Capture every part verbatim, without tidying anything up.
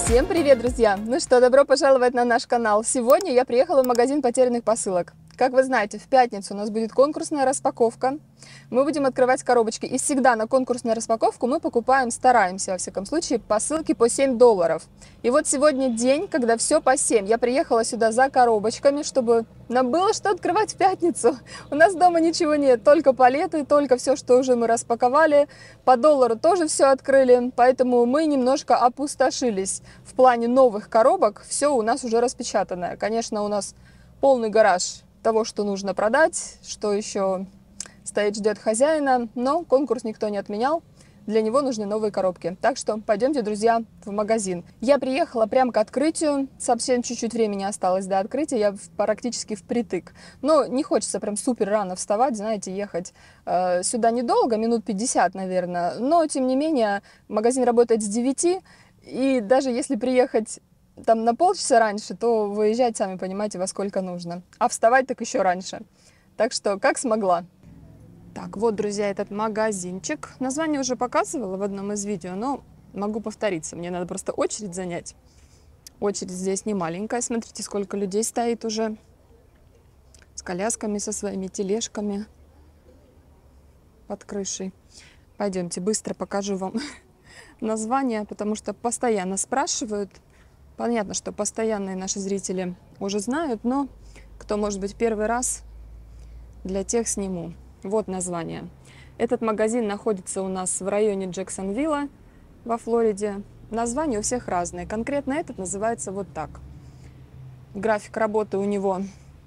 Всем привет, друзья! Ну что, добро пожаловать на наш канал. Сегодня я приехала в магазин потерянных посылок. Как вы знаете, в пятницу у нас будет конкурсная распаковка. Мы будем открывать коробочки. И всегда на конкурсную распаковку мы покупаем, стараемся, во всяком случае, посылки по семь долларов. И вот сегодня день, когда все по семь. Я приехала сюда за коробочками, чтобы нам было что открывать в пятницу. У нас дома ничего нет, только палеты, только все, что уже мы распаковали. По доллару тоже все открыли, поэтому мы немножко опустошились в плане новых коробок. Все у нас уже распечатанное. Конечно, у нас полный гараж того, что нужно продать, что еще стоит, ждет хозяина, но конкурс никто не отменял, для него нужны новые коробки. Так что пойдемте, друзья, в магазин. Я приехала прямо к открытию, совсем чуть-чуть времени осталось до открытия, я практически впритык. Но не хочется прям супер рано вставать, знаете, ехать э, сюда недолго, минут пятьдесят, наверное, но тем не менее магазин работает с девяти, и даже если приехать там на полчаса раньше, то выезжать, сами понимаете, во сколько нужно. А вставать так еще раньше. Так что, как смогла. Так, вот, друзья, этот магазинчик. Название уже показывала в одном из видео, но могу повториться. Мне надо просто очередь занять. Очередь здесь не маленькая. Смотрите, сколько людей стоит уже. С колясками, со своими тележками под крышей. Пойдемте, быстро покажу вам название, потому что постоянно спрашивают. Понятно, что постоянные наши зрители уже знают, но кто, может быть, первый раз, для тех сниму. Вот название. Этот магазин находится у нас в районе Джексонвилла во Флориде. Названия у всех разные. Конкретно этот называется вот так. График работы у него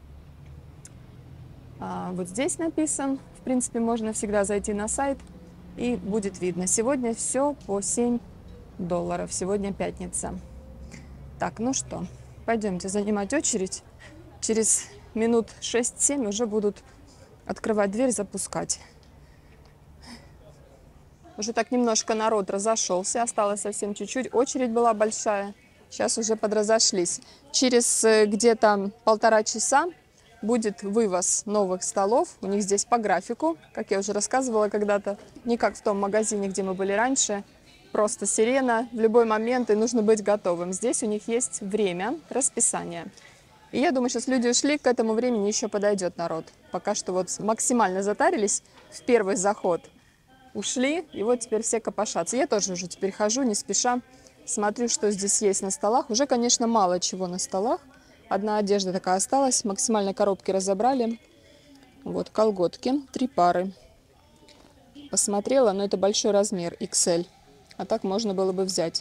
а, вот здесь написан. В принципе, можно всегда зайти на сайт и будет видно. Сегодня все по семь долларов. Сегодня пятница. Так, ну что, пойдемте занимать очередь. Через минут шесть-семь уже будут открывать дверь, запускать. Уже так немножко народ разошелся, осталось совсем чуть-чуть. Очередь была большая, сейчас уже подразошлись. Через где-то полтора часа будет вывоз новых столов. У них здесь по графику, как я уже рассказывала когда-то, не как в том магазине, где мы были раньше. Просто сирена в любой момент, и нужно быть готовым. Здесь у них есть время, расписание. И я думаю, сейчас люди ушли, к этому времени еще подойдет народ. Пока что вот максимально затарились в первый заход. Ушли, и вот теперь все копошатся. Я тоже уже теперь хожу, не спеша, смотрю, что здесь есть на столах. Уже, конечно, мало чего на столах. Одна одежда такая осталась, максимально коробки разобрали. Вот колготки, три пары. Посмотрела, но это большой размер, икс эль. А так можно было бы взять.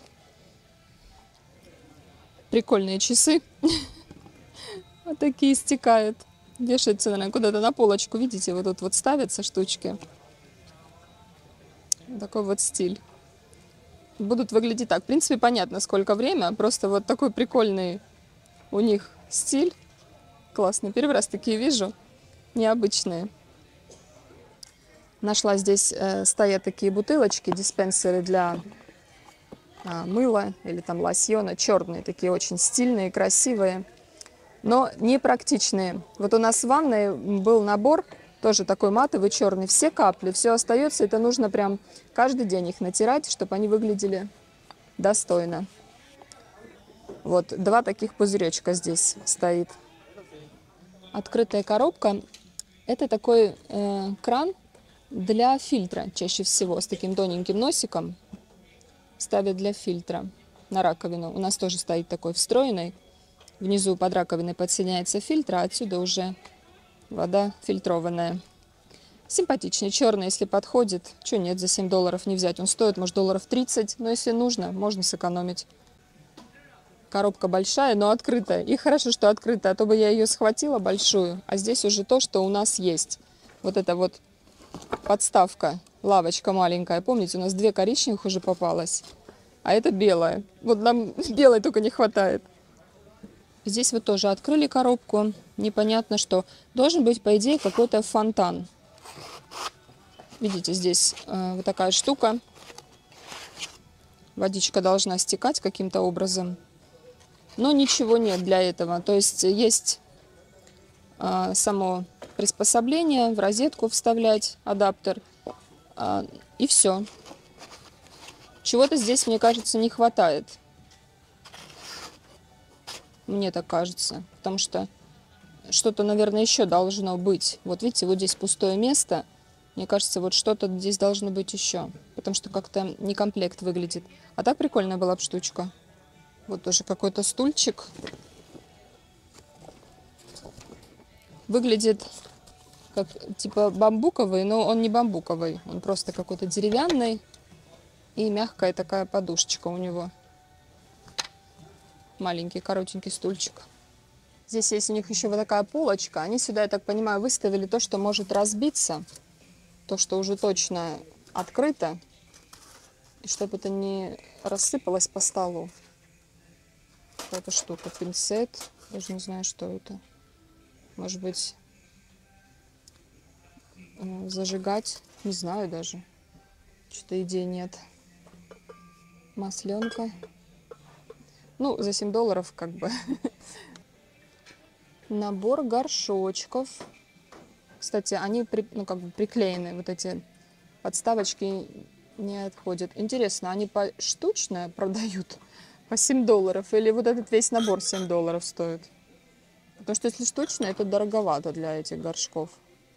Прикольные часы. Вот такие стекают. Вешаются, наверное, куда-то на полочку. Видите, вот тут вот ставятся штучки. Такой вот стиль. Будут выглядеть так. В принципе, понятно, сколько время. Просто вот такой прикольный у них стиль. Классно. Первый раз такие вижу. Необычные. Нашла здесь, э, стоят такие бутылочки, диспенсеры для э, мыла или там лосьона. Черные, такие очень стильные, красивые, но непрактичные. Вот у нас в ванной был набор, тоже такой матовый, черный. Все капли, все остается. Это нужно прям каждый день их натирать, чтобы они выглядели достойно. Вот два таких пузыречка здесь стоит. Открытая коробка. Это такой э, кран для фильтра, чаще всего, с таким тоненьким носиком. Ставят для фильтра на раковину. У нас тоже стоит такой встроенный. Внизу под раковиной подсоединяется фильтр, а отсюда уже вода фильтрованная. Симпатичный, черный, если подходит. Чего нет, за семь долларов не взять. Он стоит, может, долларов тридцать, но если нужно, можно сэкономить. Коробка большая, но открытая. И хорошо, что открытая, а то бы я ее схватила большую. А здесь уже то, что у нас есть. Вот это вот подставка, лавочка маленькая. Помните, у нас две коричневых уже попалось, а это белая. Вот нам белой только не хватает. Здесь вот тоже открыли коробку. Непонятно что. Должен быть, по идее, какой-то фонтан. Видите, здесь э, вот такая штука. Водичка должна стекать каким-то образом. Но ничего нет для этого. То есть есть э, само приспособление, в розетку вставлять адаптер. Э, и все. Чего-то здесь, мне кажется, не хватает. Мне так кажется. Потому что что-то, наверное, еще должно быть. Вот видите, вот здесь пустое место. Мне кажется, вот что-то здесь должно быть еще. Потому что как-то не комплект выглядит. А так прикольная была бы штучка. Вот тоже какой-то стульчик. Выглядит как типа бамбуковый, но он не бамбуковый. Он просто какой-то деревянный. И мягкая такая подушечка у него. Маленький, коротенький стульчик. Здесь есть у них еще вот такая полочка. Они сюда, я так понимаю, выставили то, что может разбиться. То, что уже точно открыто. И чтобы это не рассыпалось по столу. Какая-то штука. Пинцет. Даже не знаю, что это. Может быть, зажигать. Не знаю даже. Что-то идей нет. Масленка. Ну, за семь долларов как бы. Набор горшочков. Кстати, они при, ну, как бы приклеены. Вот эти подставочки не отходят. Интересно, они поштучно продают по семь долларов? Или вот этот весь набор семь долларов стоит? Потому что если штучно, это дороговато для этих горшков.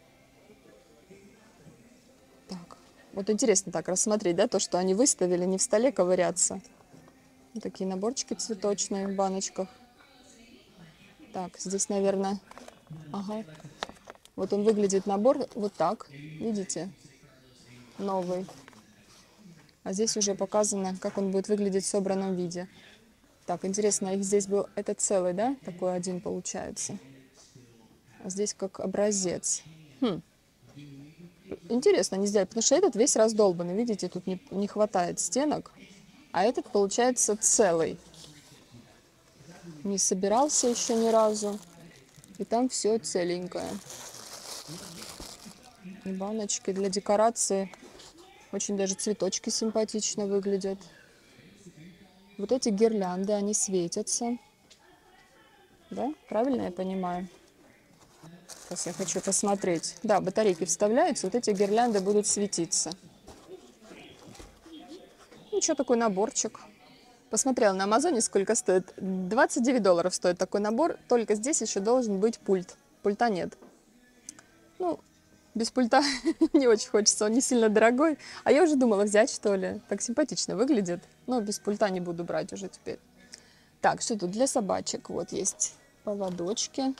Так. Вот интересно так рассмотреть, да, то, что они выставили, не в столе ковыряться. Вот такие наборчики цветочные в баночках. Так, здесь, наверное, ага. Вот он выглядит набор вот так, видите, новый. А здесь уже показано, как он будет выглядеть в собранном виде. Так, интересно, их здесь был, это целый, да, такой один получается. А здесь как образец. Хм. Интересно не сделать, потому что этот весь раздолбанный, видите, тут не, не хватает стенок. А этот получается целый. Не собирался еще ни разу. И там все целенькое. И баночки для декорации. Очень даже цветочки симпатично выглядят. Вот эти гирлянды, они светятся. Да? Правильно я понимаю? Сейчас я хочу посмотреть. Да, батарейки вставляются, вот эти гирлянды будут светиться. Ничего, такой наборчик. Посмотрела на Амазоне, сколько стоит. двадцать девять долларов стоит такой набор. Только здесь еще должен быть пульт. Пульта нет. Ну, без пульта не очень хочется, он не сильно дорогой. А я уже думала взять, что ли. Так симпатично выглядит. Но без пульта не буду брать уже теперь. Так, что тут для собачек? Вот есть поводочки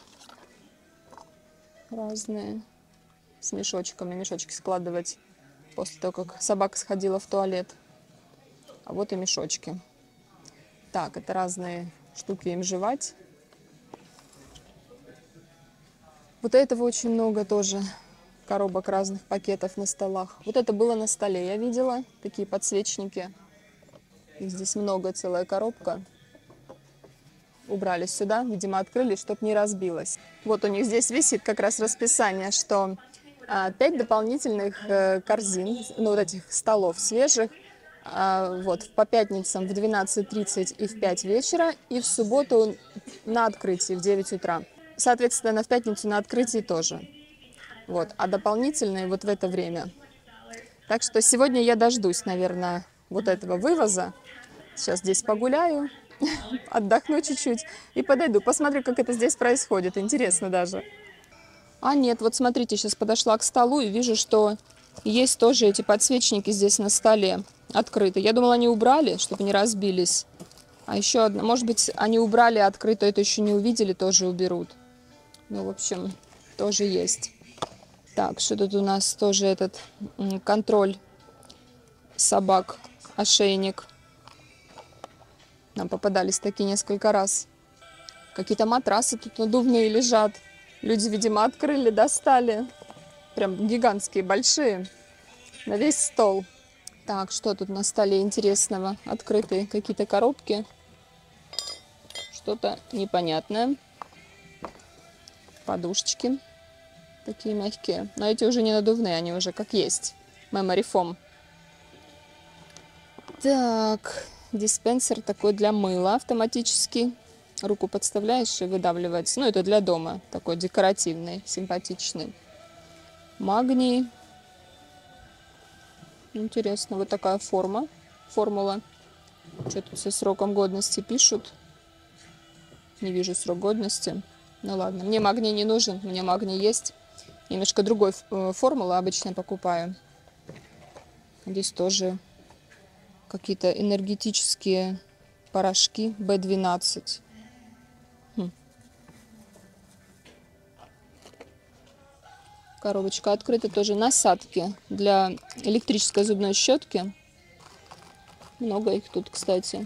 разные. С мешочками. Мешочки складывать после того, как собака сходила в туалет. А вот и мешочки. Так, это разные штуки им жевать. Вот этого очень много тоже. Коробок разных пакетов на столах. Вот это было на столе, я видела. Такие подсвечники. Их здесь много, целая коробка. Убрали сюда, видимо, открыли, чтобы не разбилось. Вот у них здесь висит как раз расписание, что а, пять дополнительных э, корзин, ну вот этих столов свежих, а, вот по пятницам в двенадцать тридцать и в пять вечера, и в субботу на открытии в девять утра. Соответственно, в пятницу на открытии тоже. Вот, а дополнительные вот в это время. Так что сегодня я дождусь, наверное, вот этого вывоза. Сейчас здесь погуляю, отдохну чуть-чуть и подойду. Посмотрю, как это здесь происходит. Интересно даже. А нет, вот смотрите, сейчас подошла к столу и вижу, что есть тоже эти подсвечники здесь на столе открыты. Я думала, они убрали, чтобы не разбились. А еще одна, может быть, они убрали открыто, это еще не увидели, тоже уберут. Ну, в общем, тоже есть. Так, что тут у нас тоже этот контроль собак, ошейник. Нам попадались такие несколько раз. Какие-то матрасы тут надувные лежат. Люди, видимо, открыли, достали. Прям гигантские, большие. На весь стол. Так, что тут на столе интересного? Открытые какие-то коробки. Что-то непонятное. Подушечки. Такие мягкие. Но эти уже не надувные, они уже как есть. Memory foam. Так, диспенсер такой для мыла автоматический. Руку подставляешь и выдавливается. Ну, это для дома. Такой декоративный, симпатичный. Магний. Интересно, вот такая форма. Формула. Что тут со сроком годности пишут. Не вижу срок годности. Ну ладно, мне магний не нужен, мне магний есть. Немножко другой формулы обычно покупаю. Здесь тоже какие-то энергетические порошки бэ двенадцать. Хм. Коробочка открыта, тоже насадки для электрической зубной щетки. Много их тут, кстати.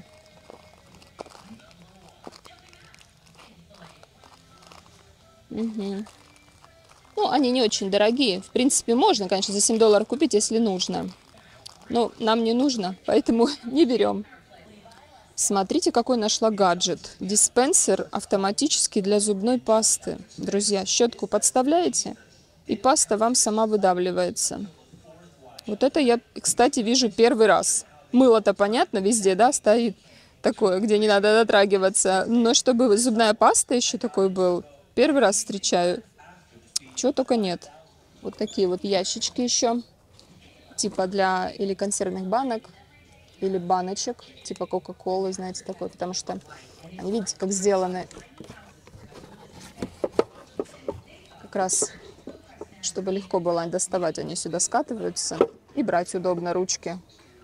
Угу. Ну, они не очень дорогие. В принципе, можно, конечно, за семь долларов купить, если нужно. Но нам не нужно, поэтому не берем. Смотрите, какой нашла гаджет. Диспенсер автоматический для зубной пасты. Друзья, щетку подставляете, и паста вам сама выдавливается. Вот это я, кстати, вижу первый раз. Мыло-то, понятно, везде, да, стоит такое, где не надо дотрагиваться. Но чтобы зубная паста еще такой был, первый раз встречаю. Чего только нет. Вот такие вот ящички еще. Типа для или консервных банок, или баночек. Типа Кока-Колы, знаете, такой. Потому что они, видите, как сделаны. Как раз, чтобы легко было доставать, они сюда скатываются. И брать удобно ручки.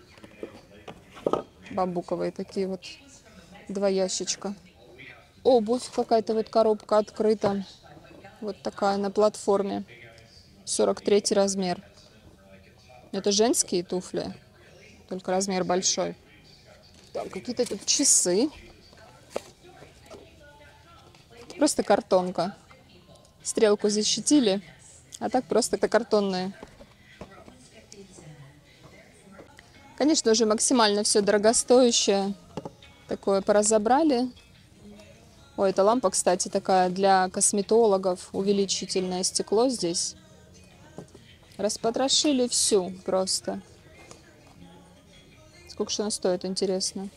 Бамбуковые такие вот. Два ящичка. Обувь какая-то вот коробка открыта. Вот такая на платформе. сорок третий размер. Это женские туфли. Только размер большой. Так, какие-то тут часы. Просто картонка. Стрелку защитили. А так просто это картонные. Конечно, уже максимально все дорогостоящее. Такое поразобрали. Ой, эта лампа, кстати, такая для косметологов. Увеличительное стекло здесь. Распотрошили всю просто. Сколько же она стоит, интересно?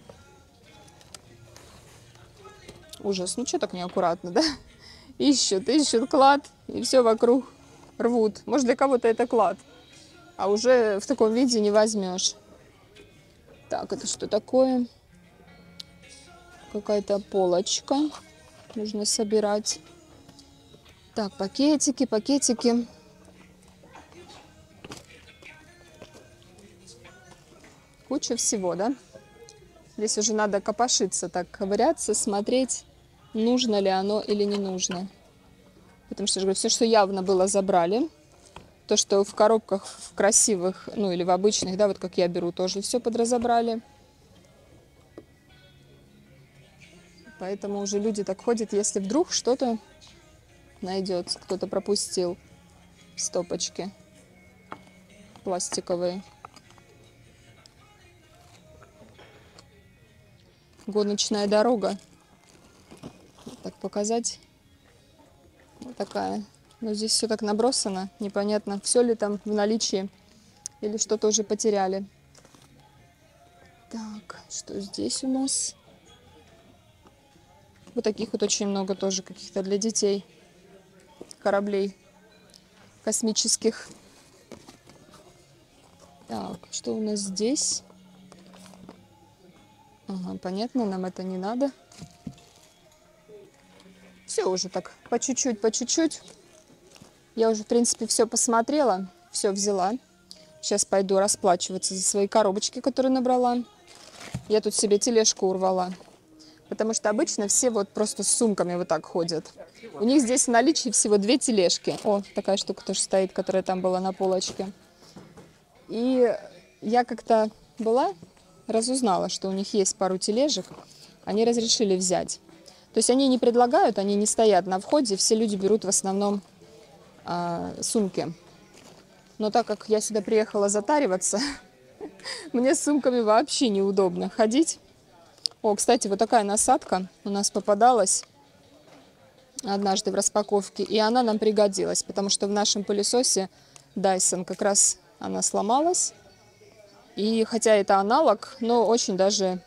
Ужас. Ну, что так неаккуратно, да? Ищут, ищут клад, и все вокруг рвут. Может, для кого-то это клад. А уже в таком виде не возьмешь. Так, это что такое? Какая-то полочка. Нужно собирать. Так, пакетики, пакетики. Куча всего, да? Здесь уже надо копошиться, так ковыряться, смотреть, нужно ли оно или не нужно. Потому что, я говорю, все, что явно было, забрали. То, что в коробках в красивых, ну или в обычных, да, вот как я беру, тоже все подразобрали. Поэтому уже люди так ходят, если вдруг что-то найдется, кто-то пропустил стопочки пластиковые. Гоночная дорога. Так показать. Вот такая. Но здесь все так набросано. Непонятно, все ли там в наличии или что-то уже потеряли. Так, что здесь у нас? Вот таких вот очень много тоже каких-то для детей. Кораблей космических. Так, что у нас здесь? Ага, понятно, нам это не надо. Все уже так, по чуть-чуть, по чуть-чуть. Я уже, в принципе, все посмотрела, все взяла. Сейчас пойду расплачиваться за свои коробочки, которые набрала. Я тут себе тележку урвала. Потому что обычно все вот просто с сумками вот так ходят. У них здесь в наличии всего две тележки. О, такая штука тоже стоит, которая там была на полочке. И я как-то была... разузнала, что у них есть пару тележек, они разрешили взять. То есть они не предлагают, они не стоят на входе, все люди берут в основном а, сумки. Но так как я сюда приехала затариваться, мне с сумками вообще неудобно ходить. О, кстати, вот такая насадка у нас попадалась однажды в распаковке, и она нам пригодилась, потому что в нашем пылесосе Dyson как раз она сломалась. И хотя это аналог, но очень даже,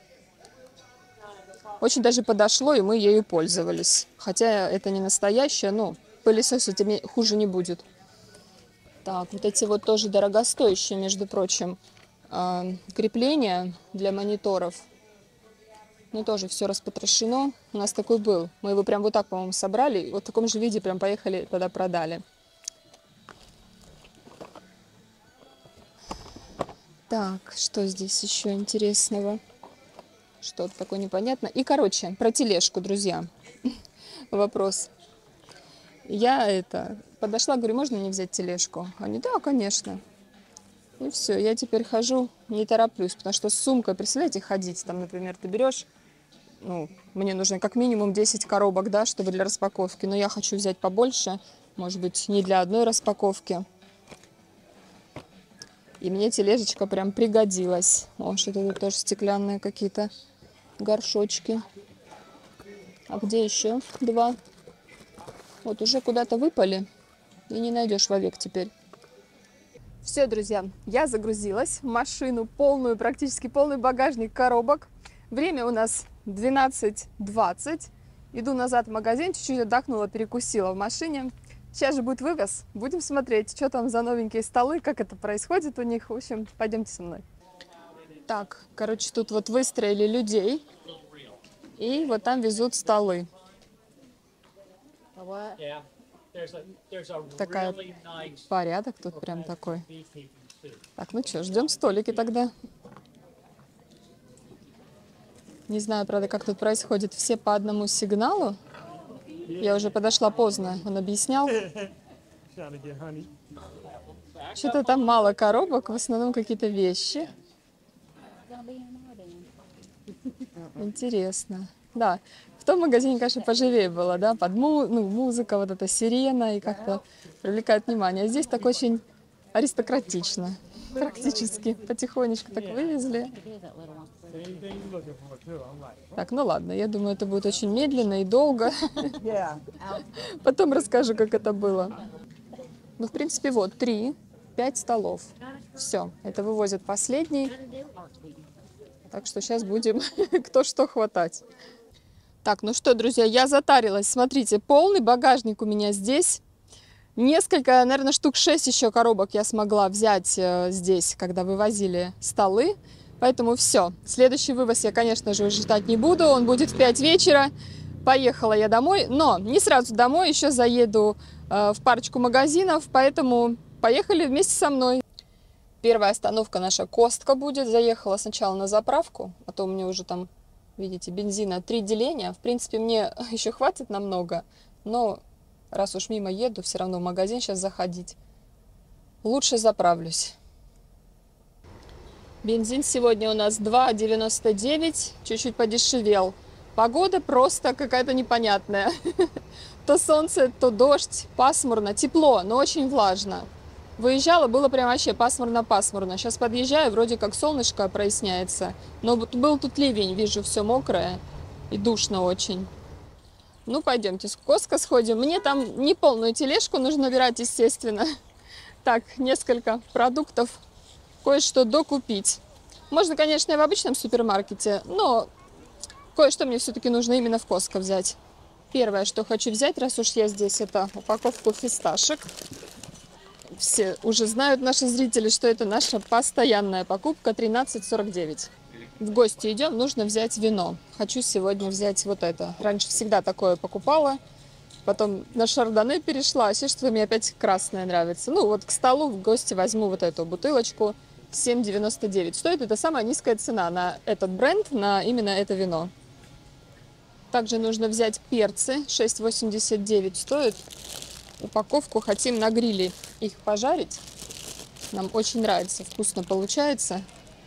очень даже подошло, и мы ею пользовались. Хотя это не настоящая, но пылесосить хуже не будет. Так, вот эти вот тоже дорогостоящие, между прочим, крепления для мониторов. Ну, тоже все распотрошено. У нас такой был. Мы его прям вот так, по-моему, собрали. И вот в таком же виде прям поехали, тогда продали. Так, что здесь еще интересного? Что-то такое непонятное. И, короче, про тележку, друзья. Вопрос. Я это подошла, говорю, можно мне взять тележку? Они, да, конечно. И все, я теперь хожу, не тороплюсь, потому что с сумкой, представляете, ходить, там, например, ты берешь, ну, мне нужно как минимум десять коробок, да, чтобы для распаковки, но я хочу взять побольше, может быть, не для одной распаковки. И мне тележечка прям пригодилась. О, что-то тут тоже стеклянные какие-то горшочки. А где еще два? Вот уже куда-то выпали, и не найдешь вовек теперь. Все, друзья, я загрузилась в машину, полную, практически полный багажник коробок. Время у нас двенадцать двадцать. Иду назад в магазин, чуть-чуть отдохнула, перекусила в машине. Сейчас же будет вывоз. Будем смотреть, что там за новенькие столы, как это происходит у них. В общем, пойдемте со мной. Так, короче, тут вот выстроили людей. И вот там везут столы. Такая порядок тут прям такой. Так, ну что, ждем столики тогда. Не знаю, правда, как тут происходит. Все по одному сигналу. Я уже подошла поздно, он объяснял. Что-то там мало коробок, в основном какие-то вещи. Интересно. Да, в том магазине, конечно, поживее было, да, под му ну, музыка, вот эта сирена, и как-то привлекает внимание. А здесь так очень аристократично, практически. Потихонечку так вывезли. Так, ну ладно, я думаю, это будет очень медленно и долго. Потом расскажу, как это было. Ну, в принципе, вот, три, пять столов. Все, это вывозят последний. Так что сейчас будем кто что хватать. Так, ну что, друзья, я затарилась. Смотрите, полный багажник у меня здесь. Несколько, наверное, штук шесть еще коробок я смогла взять э, здесь, когда вывозили столы. Поэтому все. Следующий вывоз я, конечно же, уже ждать не буду. Он будет в пять вечера. Поехала я домой. Но не сразу домой, еще заеду э, в парочку магазинов. Поэтому поехали вместе со мной. Первая остановка наша Костка будет. Заехала сначала на заправку, а то у меня уже там, видите, бензина три деления. В принципе, мне еще хватит намного, но раз уж мимо еду, все равно в магазин сейчас заходить. Лучше заправлюсь. Бензин сегодня у нас два девяносто девять, чуть-чуть подешевел. Погода просто какая-то непонятная. То солнце, то дождь, пасмурно, тепло, но очень влажно. Выезжала, было прям вообще пасмурно-пасмурно. Сейчас подъезжаю, вроде как солнышко проясняется. Но был тут ливень, вижу, все мокрое и душно очень. Ну, пойдемте, с Костко сходим. Мне там не полную тележку нужно набирать, естественно. Так, несколько продуктов, кое-что докупить. Можно, конечно, и в обычном супермаркете, но кое-что мне все-таки нужно именно в Костко взять. Первое, что хочу взять, раз уж я здесь, это упаковку фисташек. Все уже знают наши зрители, что это наша постоянная покупка, тринадцать сорок девять. В гости идем, нужно взять вино. Хочу сегодня взять вот это. Раньше всегда такое покупала, потом на шардоне перешла, а сейчас что мне опять красное нравится. Ну вот к столу в гости возьму вот эту бутылочку, семь девяносто девять. Стоит это самая низкая цена на этот бренд, на именно это вино. Также нужно взять перцы, шесть восемьдесят девять стоит. Упаковку хотим на гриле их пожарить. Нам очень нравится, вкусно получается.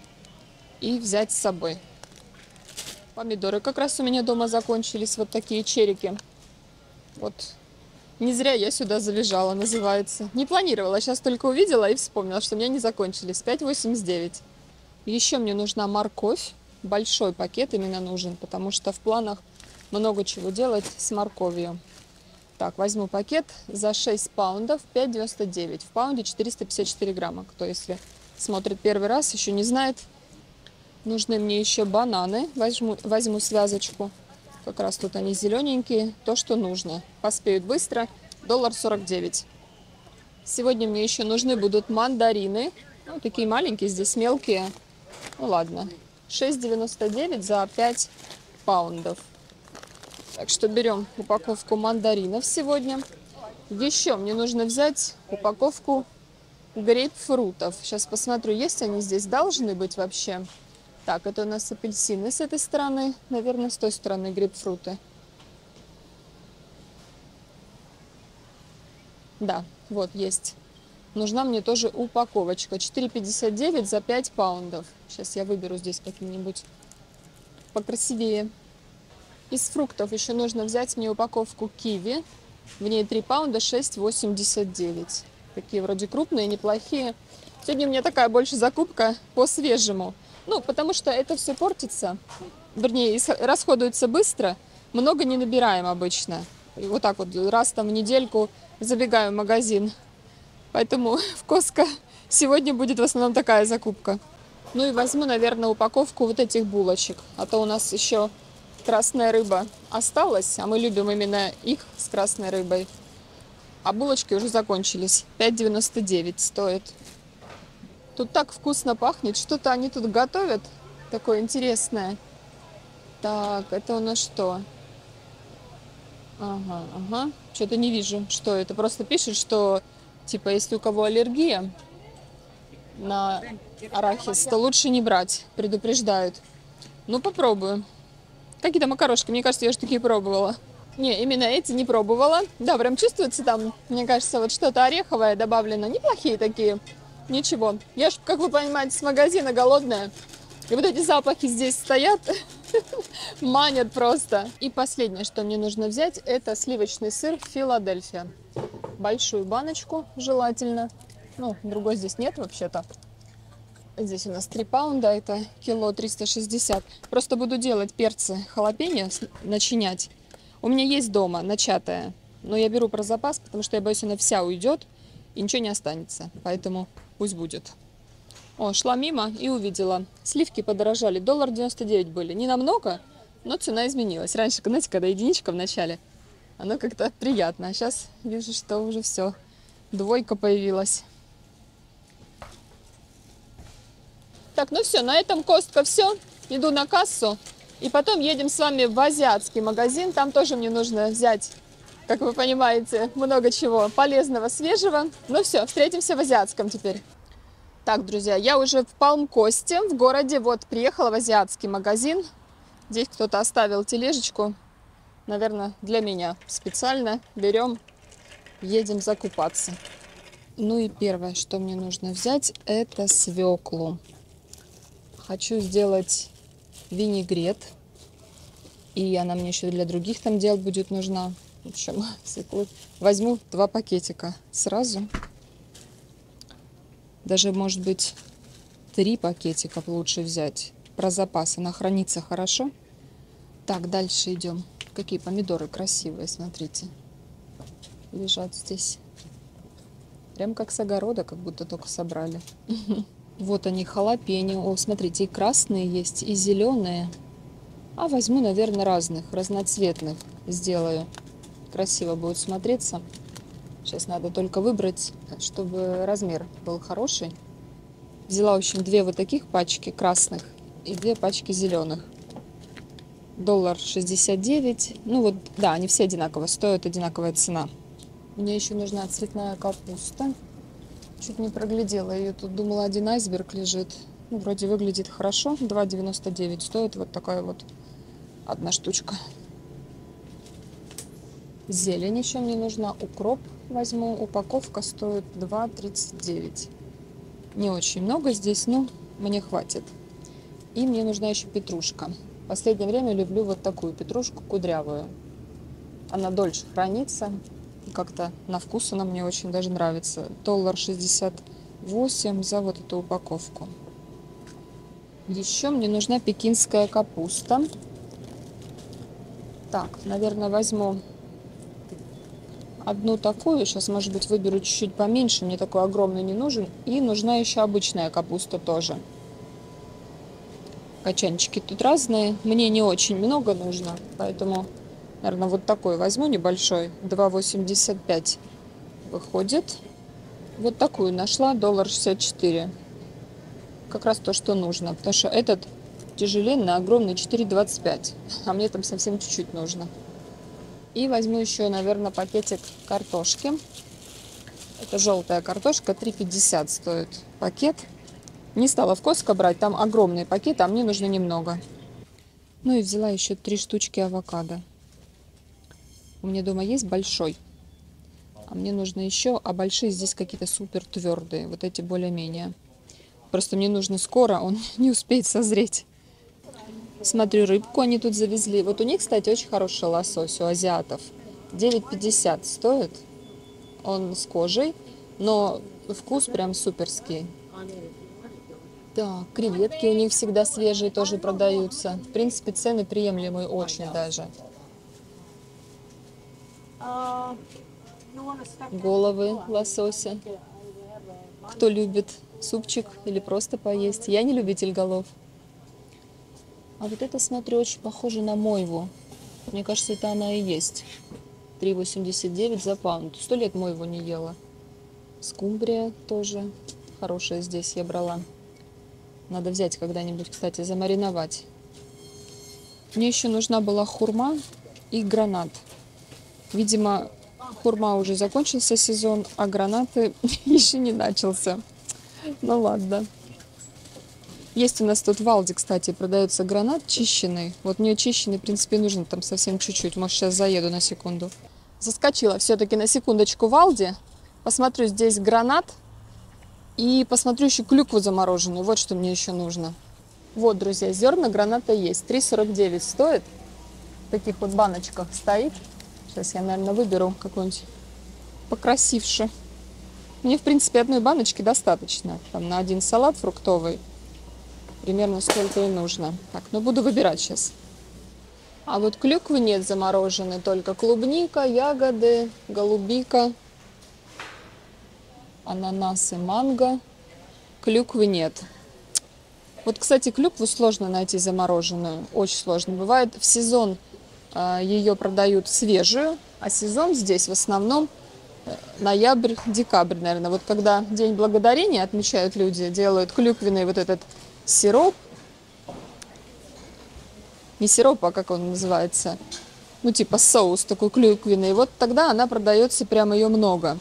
И взять с собой. Помидоры как раз у меня дома закончились, вот такие черики. Вот не зря я сюда залежала, называется. Не планировала, сейчас только увидела и вспомнила, что у меня не закончились. пять восемьдесят девять. Еще мне нужна морковь. Большой пакет именно нужен, потому что в планах много чего делать с морковью. Так, возьму пакет за шесть паундов, пять девяносто девять. В паунде четыреста пятьдесят четыре грамма. Кто, если смотрит первый раз, еще не знает. Нужны мне еще бананы. Возьму, возьму связочку. Как раз тут они зелененькие. То, что нужно. Поспеют быстро. Доллар сорок девять. Сегодня мне еще нужны будут мандарины. Ну, такие маленькие, здесь мелкие. Ну ладно. шесть девяносто девять за пять паундов. Так что берем упаковку мандаринов сегодня. Еще мне нужно взять упаковку грейпфрутов. Сейчас посмотрю, есть они здесь, должны быть вообще. Так, это у нас апельсины с этой стороны, наверное, с той стороны грейпфруты. Да, вот есть. Нужна мне тоже упаковочка. четыре пятьдесят девять за пять паундов. Сейчас я выберу здесь какие-нибудь покрасивее. Из фруктов еще нужно взять мне упаковку киви. В ней три паунда, шесть восемьдесят девять. Такие вроде крупные, неплохие. Сегодня у меня такая больше закупка по свежему. Ну, потому что это все портится. Вернее, расходуется быстро. Много не набираем обычно. И вот так вот раз там в недельку забегаю в магазин. Поэтому в Costco сегодня будет в основном такая закупка. Ну и возьму, наверное, упаковку вот этих булочек. А то у нас еще красная рыба осталась, а мы любим именно их с красной рыбой. А булочки уже закончились. пять девяносто девять стоит. Тут так вкусно пахнет. Что-то они тут готовят такое интересное. Так, это у нас что? Ага, ага. Что-то не вижу, что это. Просто пишет, что типа если у кого аллергия на арахис, то лучше не брать. Предупреждают. Ну, попробую. Какие-то макарошки, мне кажется, я же такие пробовала. Не, именно эти не пробовала. Да, прям чувствуется там, мне кажется, вот что-то ореховое добавлено. Неплохие такие. Ничего. Я ж, как вы понимаете, с магазина голодная. И вот эти запахи здесь стоят, манят просто. И последнее, что мне нужно взять, это сливочный сыр Филадельфия. Большую баночку желательно. Ну, другой здесь нет вообще-то. Здесь у нас три паунда, это кило триста шестьдесят. Просто буду делать перцы халапеньо, начинять. У меня есть дома начатая, но я беру про запас, потому что я боюсь, она вся уйдет и ничего не останется. Поэтому пусть будет. О, шла мимо и увидела. Сливки подорожали. Доллар девяносто девять были. Не намного, но цена изменилась. Раньше, знаете, когда единичка в начале, оно как-то приятно. А сейчас вижу, что уже все. Двойка появилась. Так, ну все, на этом Costco все. Иду на кассу. И потом едем с вами в азиатский магазин. Там тоже мне нужно взять, как вы понимаете, много чего полезного, свежего. Ну все, встретимся в азиатском теперь. Так, друзья, я уже в Палм-Косте, в городе. Вот, приехала в азиатский магазин. Здесь кто-то оставил тележечку. Наверное, для меня специально. Берем, едем закупаться. Ну и первое, что мне нужно взять, это свеклу. Хочу сделать винегрет. И она мне еще для других там дел будет нужна. В общем, свеклу возьму два пакетика сразу. Даже, может быть, три пакетика лучше взять. Про запас. Она хранится хорошо. Так, дальше идем. Какие помидоры красивые, смотрите. Лежат здесь. Прям как с огорода, как будто только собрали. Вот они, халапеньо. О, смотрите, и красные есть, и зеленые. А возьму, наверное, разных, разноцветных сделаю. Красиво будет смотреться. Сейчас надо только выбрать, чтобы размер был хороший. Взяла, в общем, две вот таких пачки красных и две пачки зеленых. Доллар шестьдесят девять. Ну вот, да, они все одинаково стоят, одинаковая цена. Мне еще нужна цветная капуста. Чуть не проглядела ее. Тут думала, один айсберг лежит. Ну, вроде выглядит хорошо. два девяносто девять стоит вот такая вот одна штучка. Зелень еще мне нужна. Укроп возьму. Упаковка стоит два тридцать девять. Не очень много здесь, но мне хватит. И мне нужна еще петрушка. В последнее время люблю вот такую петрушку кудрявую. Она дольше хранится. Как-то на вкус она мне очень даже нравится. Доллар шестьдесят восемь за вот эту упаковку. Еще мне нужна пекинская капуста. Так, наверное, возьму одну такую. Сейчас, может быть, выберу чуть-чуть поменьше. Мне такой огромный не нужен. И нужна еще обычная капуста тоже. Качанчики тут разные. Мне не очень много нужно. Поэтому, наверное, вот такой возьму небольшой. два восемьдесят пять выходит. Вот такую нашла. Доллар шестьдесят четыре. Как раз то, что нужно. Потому что этот тяжеленный, огромный, четыре двадцать пять. А мне там совсем чуть-чуть нужно. И возьму еще, наверное, пакетик картошки. Это желтая картошка, три пятьдесят стоит пакет. Не стала в Costco брать, там огромный пакет, а мне нужно немного. Ну и взяла еще три штучки авокадо. У меня дома есть большой, а мне нужно еще, а большие здесь какие-то супер твердые, вот эти более-менее. Просто мне нужно скоро, он не успеет созреть. Смотрю, рыбку они тут завезли. Вот у них, кстати, очень хороший лосось, у азиатов. девять пятьдесят стоит. Он с кожей, но вкус прям суперский. Так, креветки у них всегда свежие тоже продаются. В принципе, цены приемлемые очень даже. Головы лосося. Кто любит супчик или просто поесть. Я не любитель голов. А вот это, смотрю, очень похоже на мойву. Мне кажется, это она и есть. три восемьдесят девять за паунд. Сто лет мойву не ела. Скумбрия тоже хорошая здесь я брала. Надо взять когда-нибудь, кстати, замариновать. Мне еще нужна была хурма и гранат. Видимо, хурма уже закончился сезон, а гранаты еще не начался. Ну ладно. Есть у нас тут в Алди, кстати, продается гранат чищенный. Вот мне чищенный, в принципе, нужен там совсем чуть-чуть. Может, сейчас заеду на секунду. Заскочила все-таки на секундочку в Алди. Посмотрю, здесь гранат. И посмотрю еще клюкву замороженную. Вот что мне еще нужно. Вот, друзья, зерна граната есть. три сорок девять стоит. В таких вот баночках стоит. Сейчас я, наверное, выберу какую-нибудь покрасивше. Мне, в принципе, одной баночки достаточно. Там на один салат фруктовый. Примерно сколько и нужно. Так, ну буду выбирать сейчас. А вот клюквы нет замороженной. Только клубника, ягоды, голубика, ананасы, манго. Клюквы нет. Вот, кстати, клюкву сложно найти замороженную. Очень сложно. Бывает, в сезон э, ее продают свежую, а сезон здесь в основном э, ноябрь, декабрь, наверное. Вот когда День Благодарения отмечают люди, делают клюквенный вот этот сироп. Не сироп, а как он называется? Ну, типа соус такой клюквенный. Вот тогда она продается, прям ее много.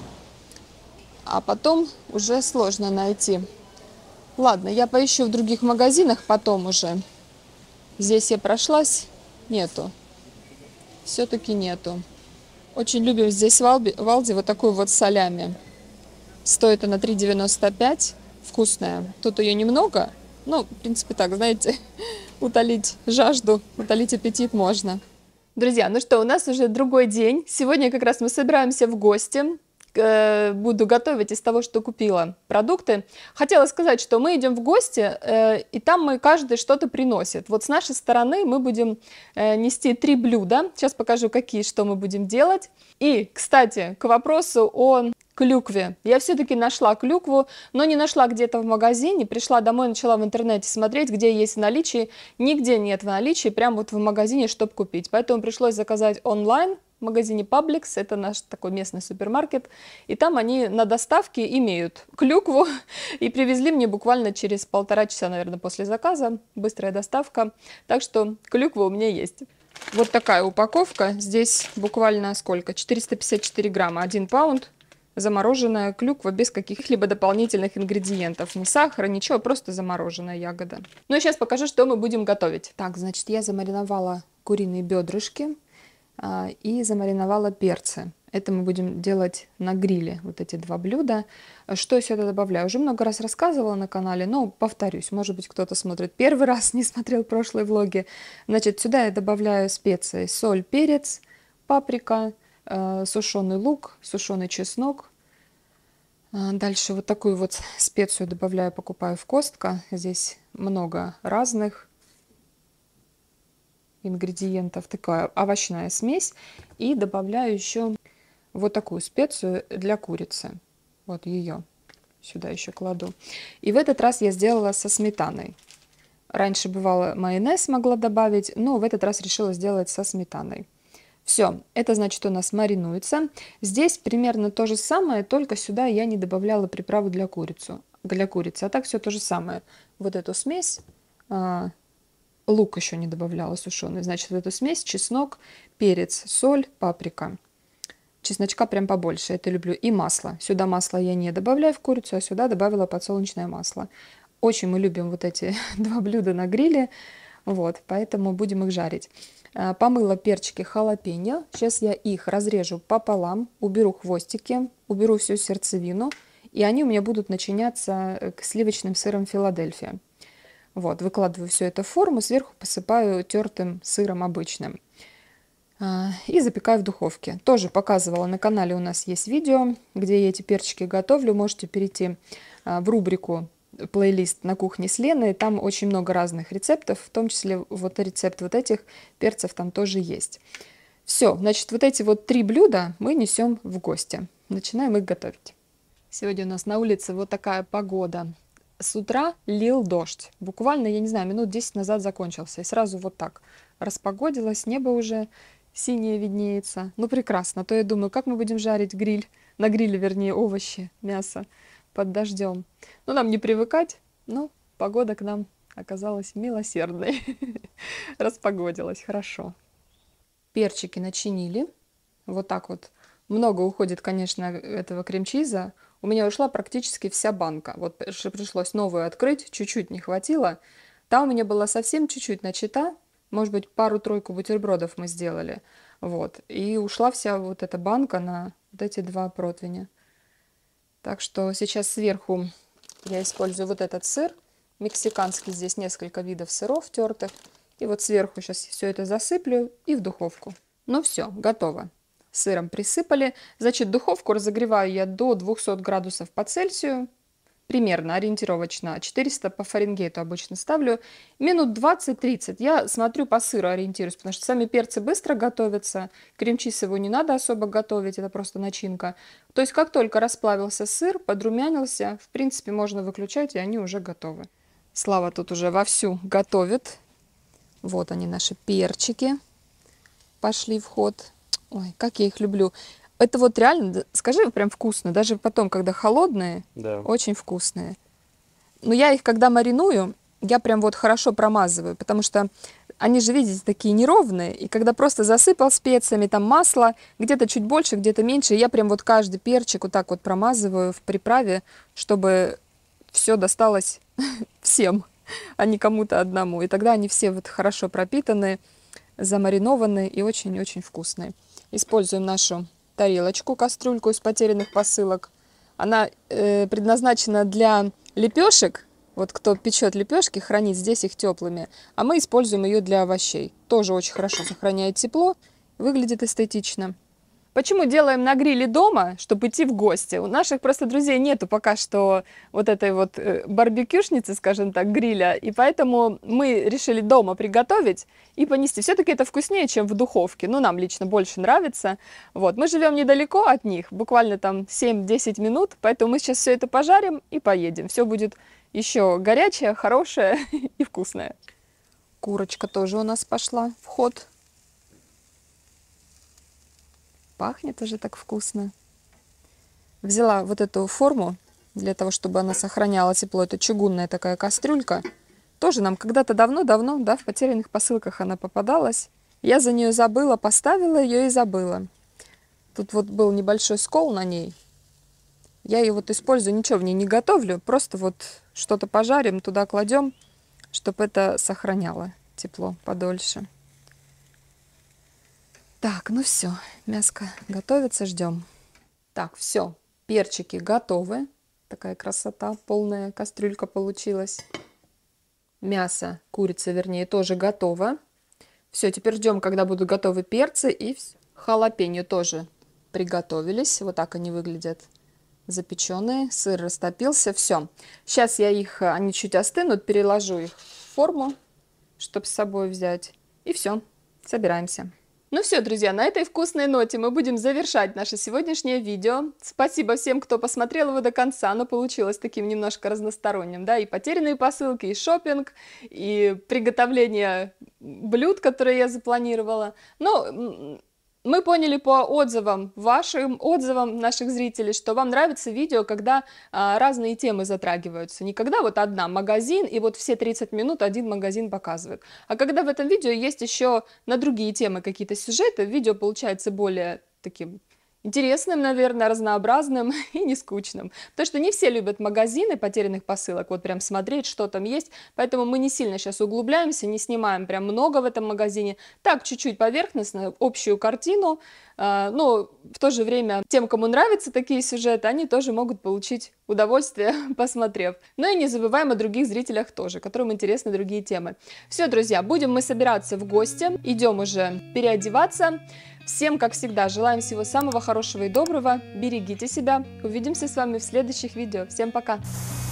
А потом уже сложно найти. Ладно, я поищу в других магазинах потом уже. Здесь я прошлась. Нету. Все-таки нету. Очень любим здесь в Алди, в Алди вот такую вот салями. Стоит она три девяносто пять. Вкусная. Тут ее немного. Ну, в принципе, так, знаете, утолить жажду, утолить аппетит можно. Друзья, ну что, у нас уже другой день. Сегодня как раз мы собираемся в гости. Буду готовить из того, что купила продукты. Хотела сказать, что мы идем в гости, э, и там мы каждый что-то приносит. Вот с нашей стороны мы будем э, нести три блюда. Сейчас покажу, какие, что мы будем делать. И, кстати, к вопросу о клюкве. Я все-таки нашла клюкву, но не нашла где-то в магазине. Пришла домой, начала в интернете смотреть, где есть в наличии. Нигде нет в наличии, прям вот в магазине, чтобы купить. Поэтому пришлось заказать онлайн. В магазине Publix, это наш такой местный супермаркет, и там они на доставке имеют клюкву, и привезли мне буквально через полтора часа, наверное, после заказа, быстрая доставка, так что клюква у меня есть. Вот такая упаковка, здесь буквально сколько, четыреста пятьдесят четыре грамма, один паунд, замороженная клюква без каких-либо дополнительных ингредиентов, ни сахара, ничего, просто замороженная ягода. Ну и сейчас покажу, что мы будем готовить. Так, значит, я замариновала куриные бедрышки и замариновала перцы. Это мы будем делать на гриле, вот эти два блюда. Что я сюда добавляю? Уже много раз рассказывала на канале, но повторюсь, может быть, кто-то смотрит первый раз, не смотрел прошлые влоги. Значит, сюда я добавляю специи: соль, перец, паприка, э, сушеный лук, сушеный чеснок. Дальше вот такую вот специю добавляю, покупаю в Costco. Здесь много разных ингредиентов, такая овощная смесь, и добавляю еще вот такую специю для курицы, вот ее сюда еще кладу. И в этот раз я сделала со сметаной. Раньше бывало майонез могла добавить, но в этот раз решила сделать со сметаной. Все, это значит у нас маринуется. Здесь примерно то же самое, только сюда я не добавляла приправу для курицы, для курицы, а так все то же самое. Вот эту смесь лук еще не добавляла сушеный. Значит, в эту смесь чеснок, перец, соль, паприка. Чесночка прям побольше, это люблю. И масло. Сюда масло я не добавляю в курицу, а сюда добавила подсолнечное масло. Очень мы любим вот эти два блюда на гриле, вот, поэтому будем их жарить. Помыла перчики халапеньо. Сейчас я их разрежу пополам, уберу хвостики, уберу всю сердцевину, и они у меня будут начиняться к сливочным сыром Филадельфия. Вот, выкладываю все это в форму, сверху посыпаю тертым сыром обычным. И запекаю в духовке. Тоже показывала, на канале у нас есть видео, где я эти перчики готовлю. Можете перейти в рубрику плейлист «На кухне с Леной». Там очень много разных рецептов, в том числе вот рецепт вот этих перцев там тоже есть. Все, значит, вот эти вот три блюда мы несем в гости. Начинаем их готовить. Сегодня у нас на улице вот такая погода. С утра лил дождь. Буквально, я не знаю, минут десять назад закончился. И сразу вот так распогодилось, небо уже синее виднеется. Ну, прекрасно. А то я думаю, как мы будем жарить гриль, на гриле, вернее, овощи, мясо под дождем. Ну, нам не привыкать, но погода к нам оказалась милосердной. Распогодилась, хорошо. Перчики начинили. Вот так вот. Много уходит, конечно, этого крем-чиза. У меня ушла практически вся банка. Вот пришлось новую открыть, чуть-чуть не хватило. Там у меня была совсем чуть-чуть начата. Может быть, пару-тройку бутербродов мы сделали. Вот. И ушла вся вот эта банка на вот эти два противня. Так что сейчас сверху я использую вот этот сыр. Мексиканский, здесь несколько видов сыров тертых. И вот сверху сейчас все это засыплю и в духовку. Ну все, готово. Сыром присыпали. Значит, духовку разогреваю я до двухсот градусов по Цельсию. Примерно, ориентировочно. четыреста по Фаренгейту обычно ставлю. Минут двадцать-тридцать. Я смотрю по сыру, ориентируюсь, потому что сами перцы быстро готовятся. Крем-чиз его не надо особо готовить, это просто начинка. То есть, как только расплавился сыр, подрумянился, в принципе, можно выключать, и они уже готовы. Слава тут уже вовсю готовит. Вот они, наши перчики. Пошли в ход. Ой, как я их люблю. Это вот реально, скажи, прям вкусно. Даже потом, когда холодные, да. Очень вкусные. Но я их, когда мариную, я прям вот хорошо промазываю, потому что они же, видите, такие неровные. И когда просто засыпал специями, там масло, где-то чуть больше, где-то меньше, я прям вот каждый перчик вот так вот промазываю в приправе, чтобы все досталось всем, а не кому-то одному. И тогда они все вот хорошо пропитаны, замаринованные и очень-очень вкусные. Используем нашу тарелочку, кастрюльку из потерянных посылок. Она э, предназначена для лепешек. Вот кто печет лепешки, хранит здесь их теплыми. А мы используем ее для овощей. Тоже очень хорошо сохраняет тепло, выглядит эстетично. Почему делаем на гриле дома, чтобы идти в гости? У наших просто друзей нету пока что вот этой вот барбекюшницы, скажем так, гриля. И поэтому мы решили дома приготовить и понести. Все-таки это вкуснее, чем в духовке. Ну, нам лично больше нравится. Вот. Мы живем недалеко от них, буквально там семь-десять минут. Поэтому мы сейчас все это пожарим и поедем. Все будет еще горячее, хорошее и вкусное. Курочка тоже у нас пошла в ход. Пахнет уже так вкусно. Взяла вот эту форму для того, чтобы она сохраняла тепло. Это чугунная такая кастрюлька. Тоже нам когда-то давно-давно, да, в потерянных посылках она попадалась. Я за нее забыла, поставила ее и забыла. Тут вот был небольшой скол на ней. Я ее вот использую, ничего в ней не готовлю. Просто вот что-то пожарим, туда кладем, чтобы это сохраняло тепло подольше. Так, ну все, мяско готовится, ждем. Так, все, перчики готовы. Такая красота, полная кастрюлька получилась. Мясо, курица, вернее, тоже готово. Все, теперь ждем, когда будут готовы перцы, и халапеньо тоже приготовились. Вот так они выглядят, запеченные. Сыр растопился, все. Сейчас я их, они чуть остынут, переложу их в форму, чтобы с собой взять. И все, собираемся. Ну все, друзья, на этой вкусной ноте мы будем завершать наше сегодняшнее видео. Спасибо всем, кто посмотрел его до конца. Оно получилось таким немножко разносторонним, да, и потерянные посылки, и шопинг, и приготовление блюд, которые я запланировала. Но Мы поняли по отзывам, вашим отзывам наших зрителей, что вам нравится видео, когда а, разные темы затрагиваются. Не когда вот одна магазин, и вот все тридцать минут один магазин показывают. А когда в этом видео есть еще на другие темы какие-то сюжеты, видео получается более таким интересным, наверное, разнообразным и не скучным. Потому что не все любят магазины потерянных посылок, вот прям смотреть, что там есть. Поэтому мы не сильно сейчас углубляемся, не снимаем прям много в этом магазине. Так, чуть-чуть поверхностно, общую картину. Но в то же время тем, кому нравятся такие сюжеты, они тоже могут получить удовольствие, посмотрев. Ну и не забываем о других зрителях тоже, которым интересны другие темы. Все, друзья, будем мы собираться в гости, идем уже переодеваться. Всем, как всегда, желаем всего самого хорошего и доброго. Берегите себя. Увидимся с вами в следующих видео. Всем пока!